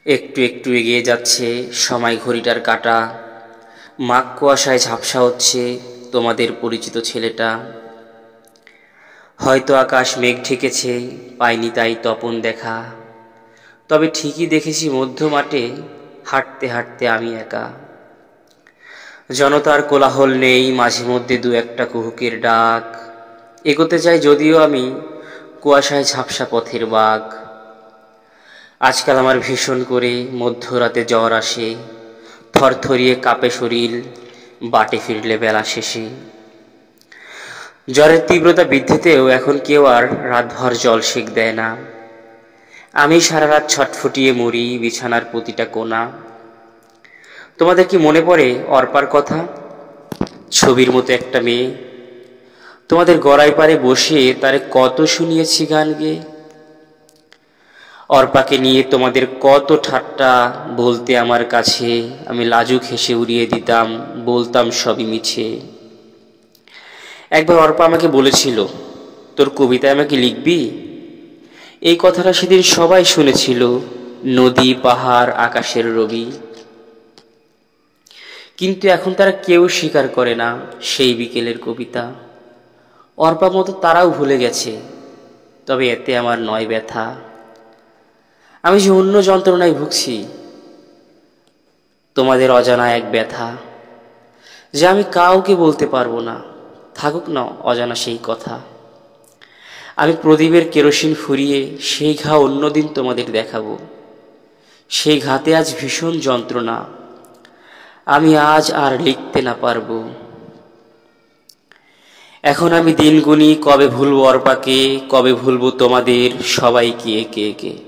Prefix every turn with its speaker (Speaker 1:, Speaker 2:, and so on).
Speaker 1: একটু একটু এগিয়ে যাচ্ছে সময় ঘড়িটার কাঁটা। মাঘ কুয়াশায় ঝাপসা হচ্ছে তোমাদের পরিচিত ছেলেটা। হয়তো আকাশ মেঘ ঢেকেছে, পাইনি তাই তপন দেখা। তবে ঠিকই দেখেছি মধ্য মাঠে হাঁটতে হাঁটতে আমি একা। জনতার কোলাহল নেই, মাঝে মধ্যে দু একটা কুহুকের ডাক। এগোতে চাই যদিও আমি কুয়াশায় ঝাপসা পথের বাঘ। আজকাল আমার ভীষণ করে মধ্যরাতে জ্বর আসে, থরথরিয়ে কাঁপে শরীর বাটে ফিরলে বেলা শেষে। জ্বরের তীব্রতা বৃদ্ধিতেও এখন কেউ আর রাতভর জল সেক দেয় না। আমি সারা রাত ছটফটিয়ে মরি বিছানার প্রতিটা কোণা। তোমাদের কি মনে পড়ে অর্পার কথা? ছবির মতো একটা মেয়ে, তোমাদের গড়াই পারে বসে তারে কত শুনিয়েছি গান গেয়ে। অর্পাকে নিয়ে তোমাদের কত ঠাট্টা বলতে আমার কাছে, আমি লাজুক হেসে উড়িয়ে দিতাম, বলতাম সবই মিছে। একবার অর্পা আমাকে বলেছিল, তোর কবিতায় আমাকে লিখবি? এই কথাটা সেদিন সবাই শুনেছিল, নদী পাহাড় আকাশের রবি। কিন্তু এখন তারা কেউ স্বীকার করে না সেই বিকেলের কবিতা। অর্পা মতো তারাও ভুলে গেছে, তবে এতে আমার নয় ব্যথা। আমি যে অন্য যন্ত্রণায় ভুগছি, তোমাদের অজানা এক ব্যথা, যে আমি কাউকে বলতে পারবো না। থাকুক না অজানা সেই কথা। আমি প্রদীপের কেরোসিন ফুরিয়ে সেই ঘা অন্যদিন তোমাদের দেখাবো। সেই ঘাতে আজ ভীষণ যন্ত্রণা, আমি আজ আর লিখতে না পারবো। এখন আমি দিন গুনি কবে ভুলবো অর্পাকে, কবে ভুলবো তোমাদের সবাইকে একে একে।